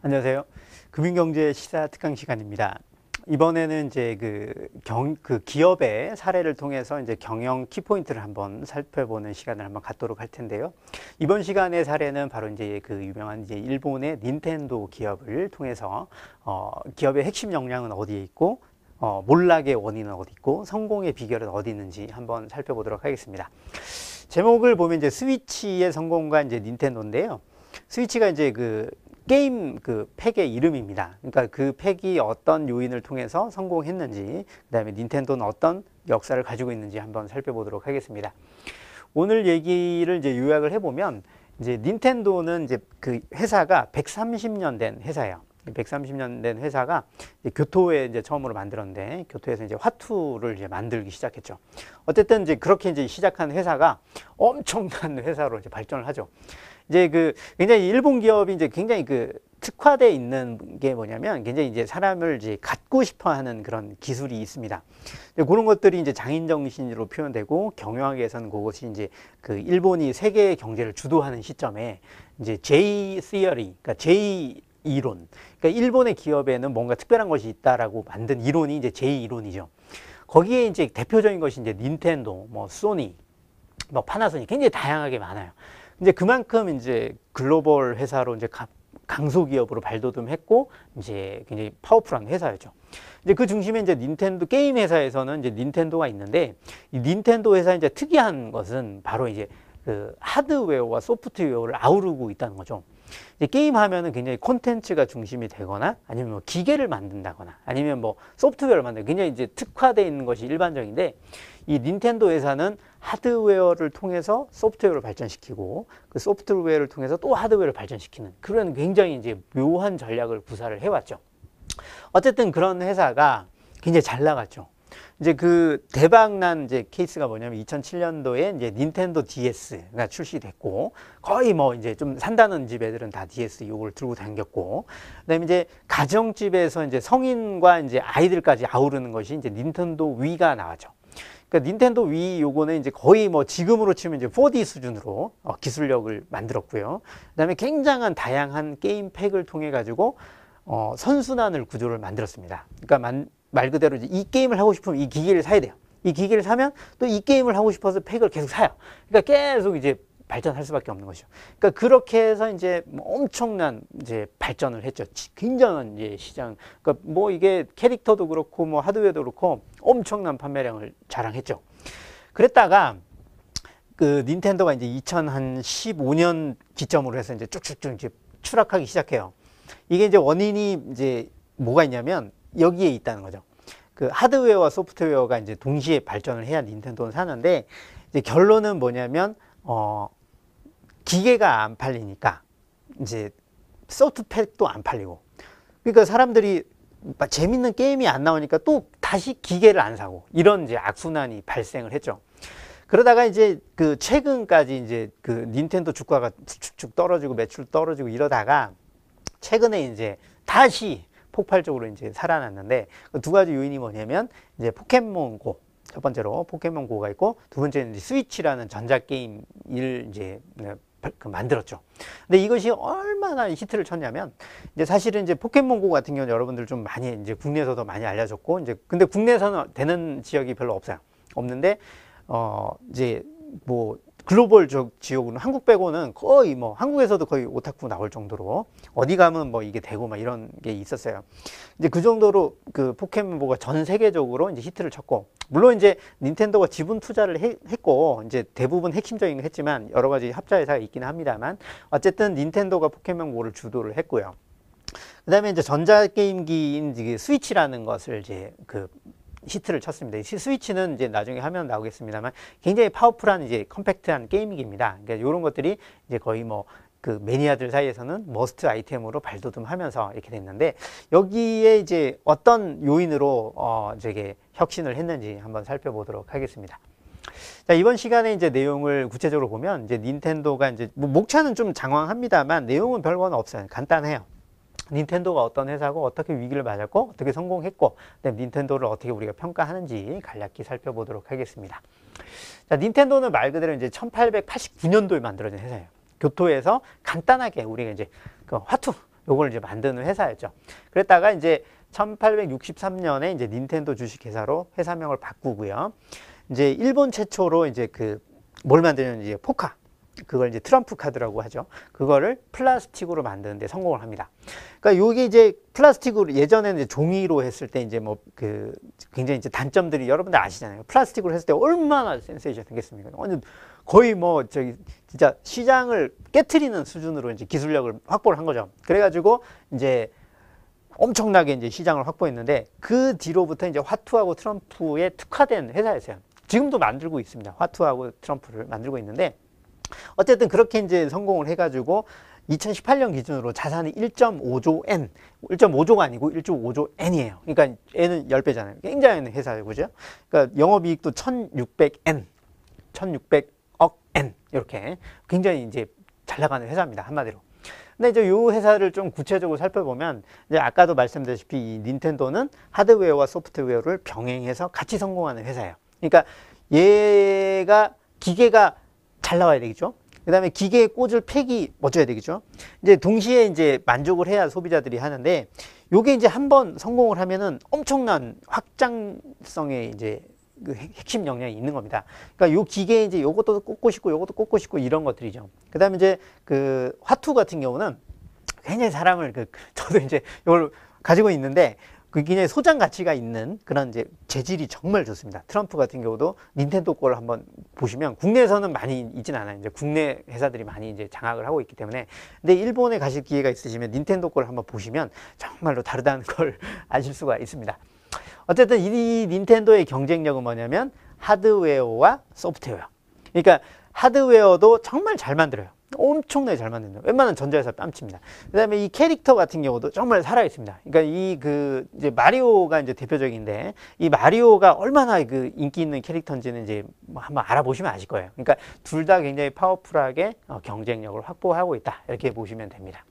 안녕하세요. 금융경제 시사 특강 시간입니다. 이번에는 이제 그 기업의 사례를 통해서 이제 경영 키포인트를 한번 살펴보는 시간을 한번 갖도록 할 텐데요. 이번 시간의 사례는 바로 이제 그 유명한 이제 일본의 닌텐도 기업을 통해서 기업의 핵심 역량은 어디에 있고 몰락의 원인은 어디 있고 성공의 비결은 어디 있는지 한번 살펴보도록 하겠습니다. 제목을 보면 이제 스위치의 성공과 이제 닌텐도인데요. 스위치가 이제 그 게임 그 팩의 이름입니다. 그러니까 그 팩이 어떤 요인을 통해서 성공했는지, 그 다음에 닌텐도는 어떤 역사를 가지고 있는지 한번 살펴보도록 하겠습니다. 오늘 얘기를 이제 요약을 해보면, 이제 닌텐도는 이제 그 회사가 130년 된 회사예요. 130년 된 회사가 이제 교토에 이제 처음으로 만들었는데, 교토에서 이제 화투를 이제 만들기 시작했죠. 어쨌든 이제 그렇게 이제 시작한 회사가 엄청난 회사로 이제 발전을 하죠. 이제 굉장히 일본 기업이 이제 굉장히 특화되어 있는 게 뭐냐면 굉장히 이제 사람을 이제 갖고 싶어 하는 그런 기술이 있습니다. 그런 것들이 이제 장인 정신으로 표현되고 경영학에서는 그것이 이제 일본이 세계 경제를 주도하는 시점에 이제 J theory, 그러니까 J 이론. 그러니까 일본의 기업에는 뭔가 특별한 것이 있다라고 만든 이론이 이제 J 이론이죠. 거기에 이제 대표적인 것이 이제 닌텐도, 뭐 소니, 뭐 파나소닉 굉장히 다양하게 많아요. 이제 그만큼 이제 글로벌 회사로 이제 강소 기업으로 발돋움했고 이제 굉장히 파워풀한 회사였죠. 이제 그 중심에 이제 닌텐도 게임 회사에서는 이제 닌텐도가 있는데, 이 닌텐도 회사의 이제 특이한 것은 바로 이제 그 하드웨어와 소프트웨어를 아우르고 있다는 거죠. 이제 게임 하면은 굉장히 콘텐츠가 중심이 되거나 아니면 뭐 기계를 만든다거나 아니면 뭐 소프트웨어를 만든다, 굉장히 이제 특화되어 있는 것이 일반적인데, 이 닌텐도 회사는 하드웨어를 통해서 소프트웨어를 발전시키고 그 소프트웨어를 통해서 또 하드웨어를 발전시키는 그런 굉장히 이제 묘한 전략을 구사를 해왔죠. 어쨌든 그런 회사가 굉장히 잘 나갔죠. 이제 그 대박난 이제 케이스가 뭐냐면 2007년도에 이제 닌텐도 DS가 출시됐고, 거의 뭐 이제 좀 산다는 집 애들은 다 DS 요걸 들고 다녔고, 그다음에 이제 가정집에서 이제 성인과 이제 아이들까지 아우르는 것이 이제 닌텐도 위가 나왔죠. 그러니까 닌텐도 위 요거는 이제 거의 뭐 지금으로 치면 이제 4D 수준으로 기술력을 만들었고요. 그다음에 굉장한 다양한 게임 팩을 통해 가지고 선순환을 구조를 만들었습니다. 그러니까 말 그대로 이제 이 게임을 하고 싶으면 이 기기를 사야 돼요. 이 기기를 사면 또 이 게임을 하고 싶어서 팩을 계속 사요. 그러니까 계속 이제 발전할 수밖에 없는 것이죠. 그러니까 그렇게 해서 이제 엄청난 이제 발전을 했죠. 굉장한 이제 시장. 그러니까 뭐 이게 캐릭터도 그렇고 뭐 하드웨어도 그렇고 엄청난 판매량을 자랑했죠. 그랬다가 그 닌텐도가 이제 2015년 기점으로 해서 이제 쭉쭉쭉 이제 추락하기 시작해요. 이게 이제 원인이 이제 뭐가 있냐면 여기에 있다는 거죠. 그 하드웨어와 소프트웨어가 이제 동시에 발전을 해야 닌텐도는 사는데, 이제 결론은 뭐냐면 기계가 안 팔리니까 이제 소프트팩도 안 팔리고, 그러니까 사람들이 재밌는 게임이 안 나오니까 또 다시 기계를 안 사고, 이런 이제 악순환이 발생을 했죠. 그러다가 이제 그 최근까지 이제 그 닌텐도 주가가 쭉쭉 떨어지고 매출 떨어지고 이러다가 최근에 이제 다시 폭발적으로 이제 살아났는데, 그 두 가지 요인이 뭐냐면 이제 포켓몬고, 첫 번째로 포켓몬고가 있고, 두 번째는 이제 스위치라는 전자게임을 이제 만들었죠. 근데 이것이 얼마나 히트를 쳤냐면, 이제 사실은 이제 포켓몬고 같은 경우는 여러분들 좀 많이 이제 국내에서도 많이 알려졌고, 이제 근데 국내에서는 되는 지역이 별로 없어요. 없는데, 이제 뭐 글로벌 지역으로는 한국 빼고는 거의 뭐 한국에서도 거의 오타쿠 나올 정도로 어디 가면 뭐 이게 되고 막 이런 게 있었어요. 이제 그 정도로 그 포켓몬고가 전 세계적으로 이제 히트를 쳤고, 물론 이제 닌텐도가 지분 투자를 했고 이제 대부분 핵심적인 거 했지만 여러 가지 합자 회사가 있기는 합니다만, 어쨌든 닌텐도가 포켓몬고를 주도를 했고요. 그다음에 이제 전자게임기인 스위치라는 것을 이제 히트를 쳤습니다. 스위치는 이제 나중에 화면 나오겠습니다만 굉장히 파워풀한 이제 컴팩트한 게임기입니다. 그러니까 이런 것들이 이제 거의 뭐 그 매니아들 사이에서는 머스트 아이템으로 발돋움하면서 이렇게 됐는데, 여기에 이제 어떤 요인으로 저게 혁신을 했는지 한번 살펴보도록 하겠습니다. 자, 이번 시간에 이제 내용을 구체적으로 보면 이제 닌텐도가 이제 뭐 목차는 좀 장황합니다만 내용은 별건 없어요. 간단해요. 닌텐도가 어떤 회사고 어떻게 위기를 맞았고 어떻게 성공했고, 그다음에 닌텐도를 어떻게 우리가 평가하는지 간략히 살펴보도록 하겠습니다. 자, 닌텐도는 말 그대로 이제 1889년도에 만들어진 회사예요. 교토에서 간단하게 우리가 이제 그 화투, 요걸 이제 만드는 회사였죠. 그랬다가 이제 1863년에 이제 닌텐도 주식회사로 회사명을 바꾸고요. 이제 일본 최초로 이제 그 뭘 만드냐면 포카. 그걸 이제 트럼프 카드라고 하죠. 그거를 플라스틱으로 만드는데 성공을 합니다. 그러니까 요게 이제 플라스틱으로 예전에는 이제 종이로 했을 때 이제 뭐 그 굉장히 이제 단점들이 여러분들 아시잖아요. 플라스틱으로 했을 때 얼마나 센세이션 되겠습니까? 완전 거의 뭐 저기 진짜 시장을 깨트리는 수준으로 이제 기술력을 확보를 한 거죠. 그래가지고 이제 엄청나게 이제 시장을 확보했는데 그 뒤로부터 이제 화투하고 트럼프에 특화된 회사였어요. 지금도 만들고 있습니다. 화투하고 트럼프를 만들고 있는데 어쨌든 그렇게 이제 성공을 해가지고 2018년 기준으로 자산이 1.5조 N, 1.5조가 아니고 1조 5조 N이에요. 그러니까 N은 10배잖아요. 굉장히 회사예요. 그죠? 그러니까 영업이익도 1,600N, 1,600억 N 이렇게 굉장히 이제 잘 나가는 회사입니다. 한마디로. 근데 이제 이 회사를 좀 구체적으로 살펴보면 이제 아까도 말씀드렸다시피 이 닌텐도는 하드웨어와 소프트웨어를 병행해서 같이 성공하는 회사예요. 그러니까 얘가 기계가 잘 나와야 되겠죠. 그 다음에 기계에 꽂을 팩이 멋져야 되겠죠. 이제 동시에 이제 만족을 해야 소비자들이 하는데 요게 이제 한번 성공을 하면은 엄청난 확장성의 이제 그 핵심 역량이 있는 겁니다. 그러니까 요 기계에 이제 요것도 꽂고 싶고 요것도 꽂고 싶고 이런 것들이죠. 그 다음에 이제 그 화투 같은 경우는 굉장히 사람을 저도 이제 이걸 가지고 있는데 그 굉장히 소장 가치가 있는 그런 이제 재질이 정말 좋습니다. 트럼프 같은 경우도 닌텐도 거를 한번 보시면 국내에서는 많이 있진 않아요. 이제 국내 회사들이 많이 이제 장악을 하고 있기 때문에. 근데 일본에 가실 기회가 있으시면 닌텐도 거를 한번 보시면 정말로 다르다는 걸 아실 수가 있습니다. 어쨌든 이 닌텐도의 경쟁력은 뭐냐면 하드웨어와 소프트웨어. 그러니까 하드웨어도 정말 잘 만들어요. 엄청나게 잘 만든다. 웬만한 전자회사 뺨칩니다. 그 다음에 이 캐릭터 같은 경우도 정말 살아있습니다. 그러니까 이제 마리오가 이제 대표적인데 이 마리오가 얼마나 그 인기 있는 캐릭터인지는 이제 뭐 한번 알아보시면 아실 거예요. 그러니까 둘 다 굉장히 파워풀하게 경쟁력을 확보하고 있다. 이렇게 보시면 됩니다.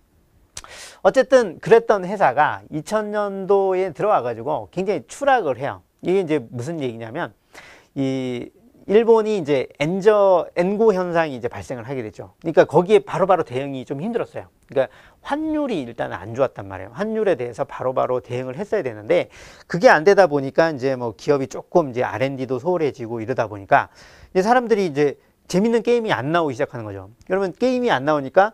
어쨌든 그랬던 회사가 2000년도에 들어와가지고 굉장히 추락을 해요. 이게 이제 무슨 얘기냐면 이 일본이 이제 엔고 현상이 이제 발생을 하게 됐죠. 그러니까 거기에 바로바로 대응이 좀 힘들었어요. 그러니까 환율이 일단 안 좋았단 말이에요. 환율에 대해서 바로바로 대응을 했어야 되는데 그게 안 되다 보니까 이제 뭐 기업이 조금 이제 R&D도 소홀해지고 이러다 보니까 이제 사람들이 이제 재밌는 게임이 안 나오기 시작하는 거죠. 그러면 게임이 안 나오니까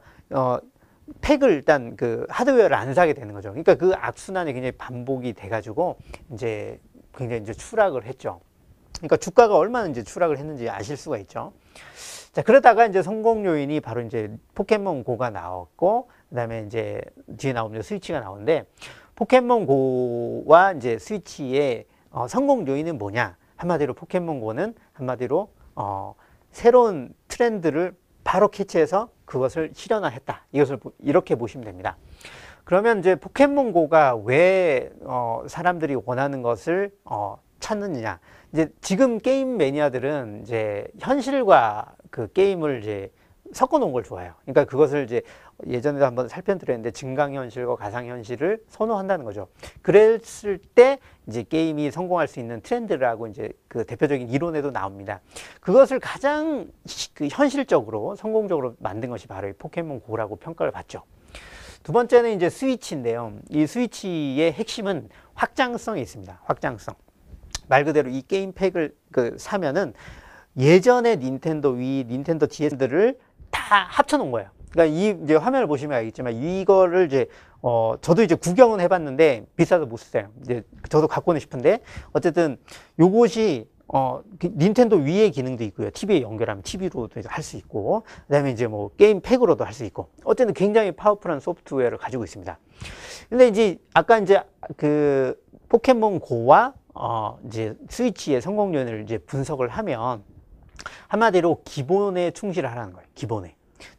팩을 일단 그 하드웨어를 안 사게 되는 거죠. 그러니까 그 악순환이 굉장히 반복이 돼가지고 이제 굉장히 이제 추락을 했죠. 그러니까 주가가 얼마나 이제 추락을 했는지 아실 수가 있죠. 자, 그러다가 이제 성공 요인이 바로 이제 포켓몬 고가 나왔고, 그 다음에 이제 뒤에 나오면 스위치가 나오는데, 포켓몬 고와 이제 스위치의 성공 요인은 뭐냐? 한마디로 포켓몬 고는 한마디로 새로운 트렌드를 바로 캐치해서 그것을 실현화했다. 이것을 이렇게 보시면 됩니다. 그러면 이제 포켓몬 고가 왜 사람들이 원하는 것을 찾느냐? 이제 지금 게임 매니아들은 이제 현실과 그 게임을 이제 섞어 놓은 걸 좋아해요. 그러니까 그것을 이제 예전에도 한번 살펴드렸는데 증강현실과 가상현실을 선호한다는 거죠. 그랬을 때 이제 게임이 성공할 수 있는 트렌드라고 이제 그 대표적인 이론에도 나옵니다. 그것을 가장 그 현실적으로 성공적으로 만든 것이 바로 이 포켓몬 고라고 평가를 받죠. 두 번째는 이제 스위치인데요. 이 스위치의 핵심은 확장성이 있습니다. 확장성. 말 그대로 이 게임 팩을 사면은 예전에 닌텐도 위, 닌텐도 DS들을 다 합쳐 놓은 거예요. 그러니까 이 이제 화면을 보시면 알겠지만 이거를 이제 저도 이제 구경은 해봤는데 비싸서 못 써요. 이제 저도 갖고는 싶은데 어쨌든 요것이 닌텐도 위의 기능도 있고요. TV에 연결하면 TV로도 할 수 있고, 그다음에 이제 뭐 게임 팩으로도 할 수 있고, 어쨌든 굉장히 파워풀한 소프트웨어를 가지고 있습니다. 근데 이제 아까 이제 그 포켓몬 고와 이제 스위치의 성공 요인을 이제 분석을 하면 한마디로 기본에 충실을 하라는 거예요. 기본에.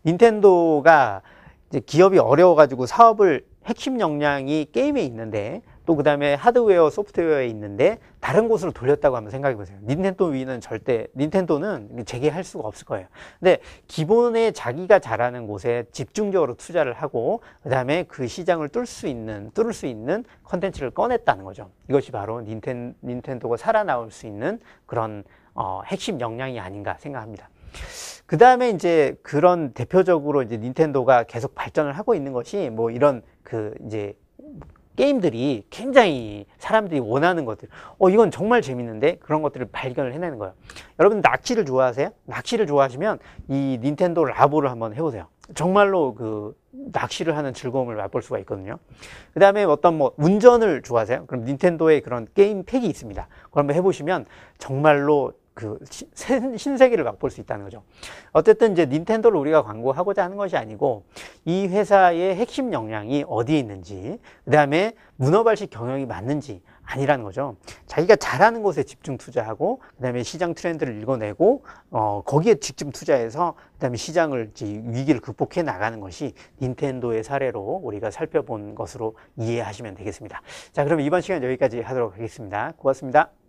닌텐도가 이제 기업이 어려워가지고 사업을 핵심 역량이 게임에 있는데 또 그 다음에 하드웨어, 소프트웨어에 있는데 다른 곳으로 돌렸다고 한번 생각해 보세요. 닌텐도 위는 절대, 닌텐도는 재개할 수가 없을 거예요. 근데 기본에 자기가 잘하는 곳에 집중적으로 투자를 하고 그 다음에 그 시장을 뚫을 수 있는 컨텐츠를 꺼냈다는 거죠. 이것이 바로 닌텐도가 살아나올 수 있는 그런 핵심 역량이 아닌가 생각합니다. 그 다음에 이제 그런 대표적으로 이제 닌텐도가 계속 발전을 하고 있는 것이 뭐 이런 그 이제 게임들이 굉장히 사람들이 원하는 것들, 이건 정말 재밌는데 그런 것들을 발견을 해내는 거예요. 여러분 낚시를 좋아하세요? 낚시를 좋아하시면 이 닌텐도 라보를 한번 해보세요. 정말로 그 낚시를 하는 즐거움을 맛볼 수가 있거든요. 그 다음에 어떤 뭐 운전을 좋아하세요? 그럼 닌텐도의 그런 게임 팩이 있습니다. 그걸 한번 해보시면 정말로 그 신세계를 맛볼 수 있다는 거죠. 어쨌든 이제 닌텐도를 우리가 광고하고자 하는 것이 아니고 이 회사의 핵심 역량이 어디에 있는지, 그 다음에 문어발식 경영이 맞는지 아니라는 거죠. 자기가 잘하는 곳에 집중 투자하고, 그 다음에 시장 트렌드를 읽어내고, 거기에 직접 투자해서, 그 다음에 시장을 위기를 극복해 나가는 것이 닌텐도의 사례로 우리가 살펴본 것으로 이해하시면 되겠습니다. 자, 그럼 이번 시간 여기까지 하도록 하겠습니다. 고맙습니다.